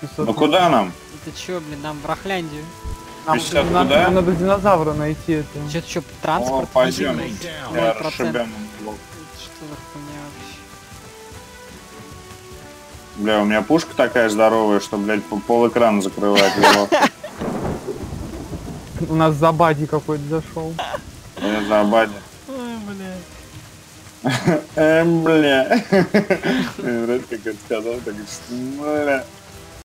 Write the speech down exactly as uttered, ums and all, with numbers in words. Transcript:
пятьсот. Ну куда нам? Это чё, блин, нам в Рахляндию? Нам, пятьдесят нам- куда? нам надо динозавра найти это. Чё-то чё, О, транспорт? пойдем. наземный? Я Ноль процентов. расшибем блок. Что за хуйня вообще? Бля, у меня пушка такая здоровая, что, блядь, по- пол экрана закрывает его. У нас забади какой-то зашел. Я за Абади. Ой, бля. Эм, бля. Мне нравится, как это сказал, так бля.